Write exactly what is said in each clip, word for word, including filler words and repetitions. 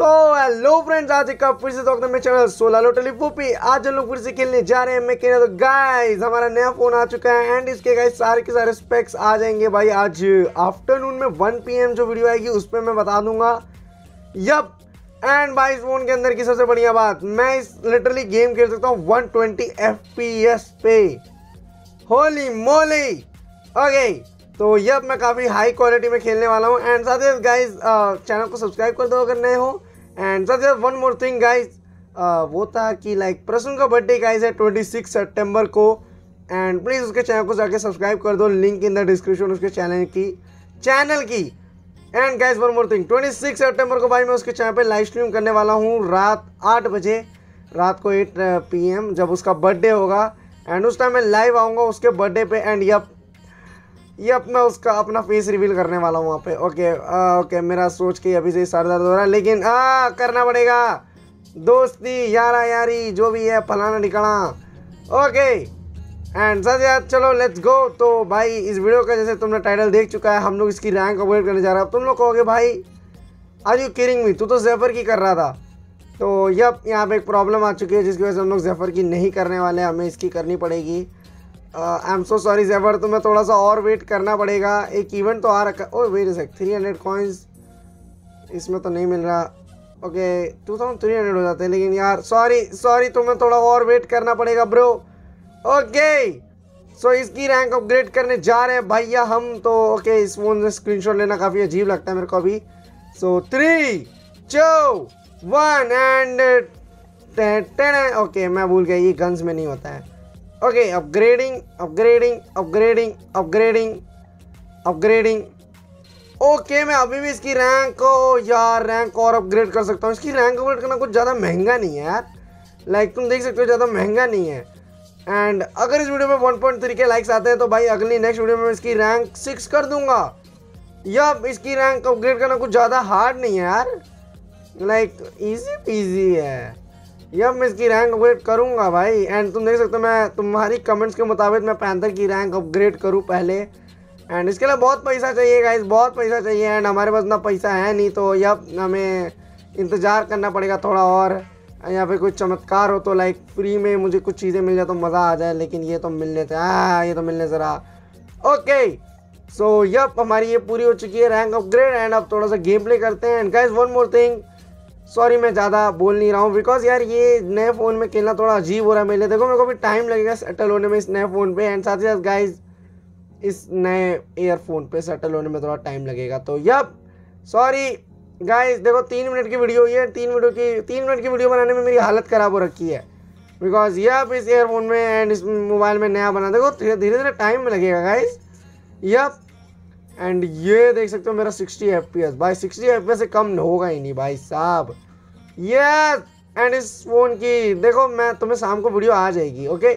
Hello friends, आज एक फिर से स्वागत है मेरे चैनल सोलह लोटली फूपी। आज हम लोग फिर से खेलने जा रहे हैं। मैं कहना तो गाइस हमारा नया फोन आ चुका है एंड इसके गाइस सारे के सारे स्पेक्स आ जाएंगे भाई। आज आफ्टरनून में वन पी एम जो वीडियो आएगी उस पर मैं बता दूंगा। यप एंड भाई इस फोन के अंदर की सबसे बढ़िया बात, मैं इस लिटरली गेम खेल सकता हूँ one twenty F P S पे। होली मोली। ओके तो यह मैं काफ़ी हाई क्वालिटी में खेलने वाला हूँ एंड साथ ही गाइस चैनल को सब्सक्राइब कर दो अगर नए हो। एंड साथ ही वन मोर थिंग गाइस, वो था कि लाइक प्रसून का बर्थडे गाइस है ट्वेंटी सिक्स सितंबर को एंड प्लीज़ उसके चैनल को जाके सब्सक्राइब कर दो। लिंक इन द डिस्क्रिप्शन उसके चैनल की चैनल की and guys one more thing, twenty six सितंबर को भाई मैं उसके चैनल पे लाइव स्ट्रीम करने वाला हूँ रात आठ बजे, रात को एट पी एम जब उसका बर्थडे होगा एंड उस टाइम मैं लाइव आऊँगा उसके बर्थडे पे। एंड यप यप मैं उसका अपना फेस रिवील करने वाला हूँ वहाँ पे। ओके आ, ओके मेरा सोच के अभी से सर दर्द हो रहा है लेकिन आ करना पड़ेगा। दोस्ती यारा यारी जो भी है फलाना ठिकाना। ओके एंड सर यार चलो लेट्स गो। तो भाई इस वीडियो का जैसे तुमने टाइटल देख चुका है, हम लोग इसकी रैंक अपग्रेड करने जा रहे हैं। तुम लोग कहोगे भाई आर यू किडिंग मी, तू तो ज़ेफर की कर रहा था। तो यप यहाँ पे एक प्रॉब्लम आ चुकी है जिसकी वजह से हम लोग ज़ेफर की नहीं करने वाले, हमें इसकी करनी पड़ेगी। I am so sorry Zephyr, तुम्हें थोड़ा सा और वेट करना पड़ेगा। एक इवेंट तो आ रखा है। Oh wait sec, three hundred coins इसमें तो नहीं मिल रहा। Okay two thousand three hundred हो जाते हैं लेकिन यार सॉरी सॉरी तुम्हें थोड़ा और वेट करना पड़ेगा ब्रो। ओके सो इसकी रैंक अपग्रेड करने जा रहे हैं भैया हम तो। ओके इस फोन से स्क्रीनशॉट लेना काफ़ी अजीब लगता है मेरे को अभी। So three two one and ten. Okay मैं भूल गया ये गन्स में नहीं होता है। Okay upgrading upgrading upgrading upgrading upgrading. Okay मैं अभी भी इसकी रैंक को यार रैंक और अपग्रेड कर सकता हूँ। इसकी रैंक अपग्रेड करना कुछ ज़्यादा महंगा नहीं है यार, लाइक तुम देख सकते हो ज़्यादा महंगा नहीं है। एंड अगर इस वीडियो में वन पॉइंट थ्री के लाइक्स आते हैं तो भाई अगली नेक्स्ट वीडियो में इसकी रैंक सिक्स कर दूंगा। यप इसकी रैंक अपग्रेड करना कुछ ज़्यादा हार्ड नहीं है यार, लाइक इजी पीजी है। यह मैं इसकी रैंक अपग्रेड करूंगा भाई। एंड तुम देख सकते हो मैं तुम्हारी कमेंट्स के मुताबिक मैं पैंथर की रैंक अपग्रेड करूं पहले। एंड इसके लिए बहुत पैसा चाहिए गाइस, बहुत पैसा चाहिए एंड हमारे पास ना पैसा है नहीं, तो यह हमें इंतज़ार करना पड़ेगा थोड़ा और। यहाँ पे कोई चमत्कार हो तो लाइक फ्री में मुझे कुछ चीज़ें मिल जाए तो मज़ा आ जाए, लेकिन ये तो मिलने थे हाँ ये तो मिलने ज़रा। ओके सो यप हमारी ये पूरी हो चुकी है रैंक अपग्रेड एंड अब थोड़ा सा गेम प्ले करते हैं। And guys one more thing, sorry मैं ज़्यादा बोल नहीं रहा हूँ बिकॉज यार ये नए फ़ोन में खेलना थोड़ा अजीब हो रहा है मेरे लिए। देखो मेरे को भी टाइम लगेगा सेटल होने में इस नए फ़ोन पे एंड साथ ही साथ गाइज इस नए एयरफोन पे सेटल होने में थोड़ा टाइम लगेगा। तो यप सॉरी गाइज, देखो तीन मिनट की वीडियो हुई है, तीन वीडियो की तीन मिनट की वीडियो बनाने में मेरी हालत ख़राब हो रखी है बिकॉज यप इस एयरफोन में एंड इस मोबाइल में नया बना। देखो धीरे धीरे टाइम में लगेगा गाइज। यप एंड ये देख सकते हो मेरा सिक्सटी एफ पी एस भाई, सिक्सटी एफ पी एस से कम होगा ही नहीं भाई साहब। यस एंड इस फ़ोन की देखो मैं तुम्हें शाम को वीडियो आ जाएगी। ओके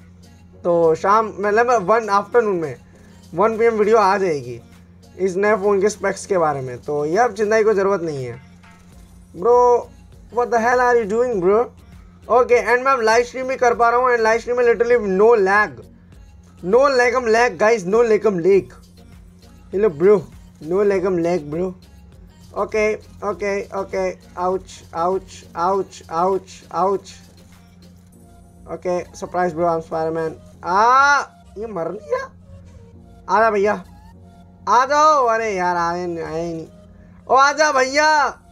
तो शाम मतलब वन आफ्टरनून में वन पी एम वीडियो आ जाएगी इस नए फ़ोन के स्पेक्स के बारे में, तो ये अब चिंता की कोई ज़रूरत नहीं है bro. What the hell are you doing bro. Okay and मैं अब लाइव स्ट्रीम भी कर पा रहा हूँ एंड लाइव स्ट्रीम में लिटरली नो लैग, नो लेगम लैग गाइज, नो लेगम लेग। हेलो ब्रो, नो लेगम leg bro. Okay okay okay ouch ouch ouch ouch ouch. Okay surprise bro, I am Spiderman. आ ये मर नहीं गया, आ जा भैया आ जाओ। अरे यार आए नहीं आए नहीं। ओ आ जा भैया,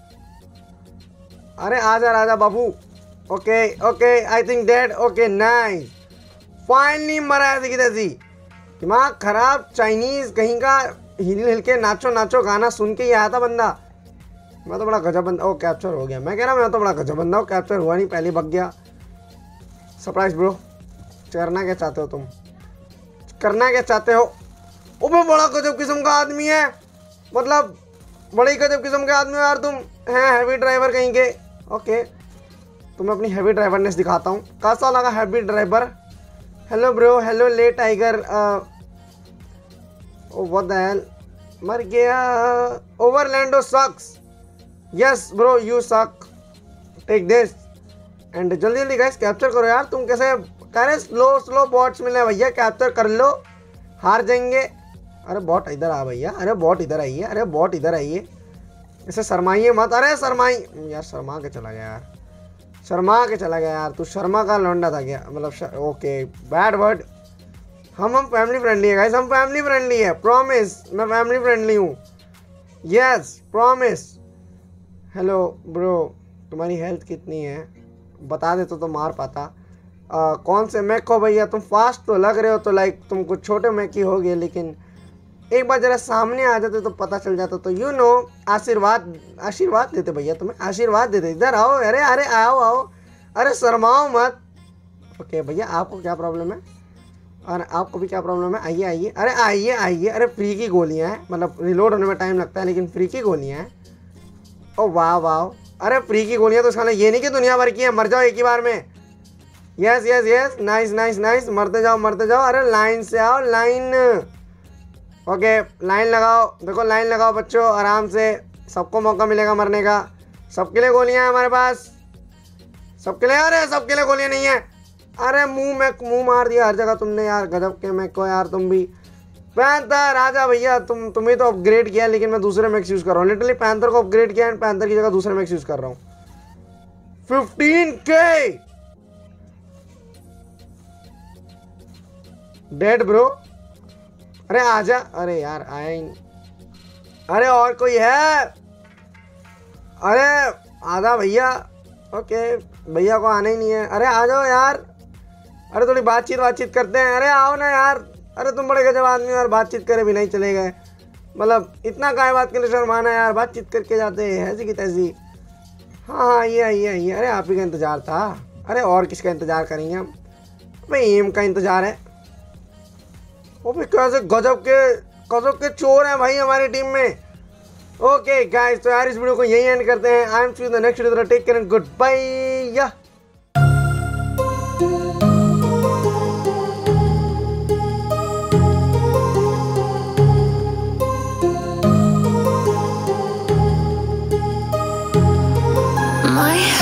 अरे आ जा राजा बाबू। Okay okay I think dead. Okay nice, finally मरा है। देखी तैसी दिमाग खराब चाइनीज़ कहीं का, हिल हिल के नाचो नाचो गाना सुन के ही आया था बंदा। मैं तो बड़ा गजब बंदा। ओ कैप्चर हो गया, मैं कह रहा मैं तो बड़ा गजब बंदा हूँ, कैप्चर हुआ नहीं पहले भग गया। सरप्राइज ब्रो, करना क्या चाहते हो तुम, करना क्या चाहते हो। ओ मैं बड़ा गजब किस्म का आदमी है, मतलब बड़ी गजब किस्म के आदमी हो यार तुम, हैं हैवी ड्राइवर कहीं के। ओके तुम्हें अपनी हैवी ड्राइवरनेस दिखाता हूँ, कैसा लगा heavy driver. Hello bro, hello ले tiger. Oh what the hell, मर गया। ओवरलैंडो sucks. Yes bro you suck, take this. And जल्दी जल्दी गाइस कैप्चर करो यार, तुम कैसे कह रहे स्लो स्लो बॉट्स मिले भैया, कैप्चर कर लो, हार जाएंगे। अरे बॉट इधर आ भैया, अरे बॉट इधर आइए, अरे बॉट इधर आइए। इसे शर्माइए मत। अरे शर्माई यार, शर्मा के चला गया यार, शर्मा के चला गया यार। तू शर्मा का लौंडा था क्या? मतलब श... ओके बैड वर्ड। हम हम फैमिली फ्रेंडली है गाइस, हम फैमिली फ्रेंडली है, प्रॉमिस। मैं फैमिली फ्रेंडली हूँ, यस प्रॉमिस। हेलो ब्रो, तुम्हारी हेल्थ कितनी है बता दे तो, तो मार पाता। आ, कौन से मैक हो भैया? तुम फास्ट तो लग रहे हो, तो लाइक तुम कुछ छोटे मैक ही होगे, लेकिन एक बार जरा सामने आ जाते तो पता चल जाता। तो यू नो आशीर्वाद आशीर्वाद देते भैया, तुम्हें आशीर्वाद देते। इधर आओ, अरे अरे आओ आओ, अरे शर्माओ मत। ओके भैया, आपको क्या प्रॉब्लम है? और आपको भी क्या प्रॉब्लम है? आइए आइए, अरे आइए आइए। अरे फ्री की गोलियां हैं, मतलब रिलोड होने में टाइम लगता है, लेकिन फ्री की गोलियां हैं। ओ वाह वाह, अरे फ्री की गोलियां तो इसका ये नहीं कि दुनिया भर की है, मर जाओ एक ही बार में। Yes yes yes, nice nice nice, मरते जाओ मरते जाओ। अरे लाइन से आओ, लाइन। ओके लाइन लगाओ, देखो लाइन लगाओ बच्चों, आराम से, सबको मौका मिलेगा मरने का। सबके लिए गोलियां हैं हमारे पास, सबके लिए। अरे सबके लिए गोलियां नहीं है। अरे मुंह में मुंह मार दिया हर जगह तुमने यार, गजब के मैक को यार तुम भी। पैंथर आजा भैया, तुम तुम्हें तो अपग्रेड किया, लेकिन मैं दूसरे मैक्स यूज कर रहा हूँ। लिटरली पैंथर को अपग्रेड किया एंड पैंथर की जगह दूसरे मैक्स यूज कर रहा हूँ। फिफ्टीन के डेड ब्रो। अरे आजा, अरे यार आया ही नहीं। अरे और कोई है? अरे आजा भैया। ओके भैया को आना ही नहीं है। अरे आ जाओ यार, अरे थोड़ी बातचीत बातचीत करते हैं। अरे आओ ना यार, अरे तुम बड़े गजब आदमी यार, बातचीत करे भी नहीं चले गए। मतलब इतना काय बात के लिए शर्माना यार, बातचीत करके जाते हैं ऐसी की तैसी। हाँ हाँ ये आइए आइए। अरे आप ही का इंतज़ार था। अरे और किसका इंतज़ार करेंगे हम? भाई एम का इंतज़ार है। वो भी कैसे गजब के गजब के चोर हैं भाई हमारी टीम में। ओके गाइस, तो यार इस वीडियो को यही एंड करते हैं। I am see you in the next video. Take care and goodbye. My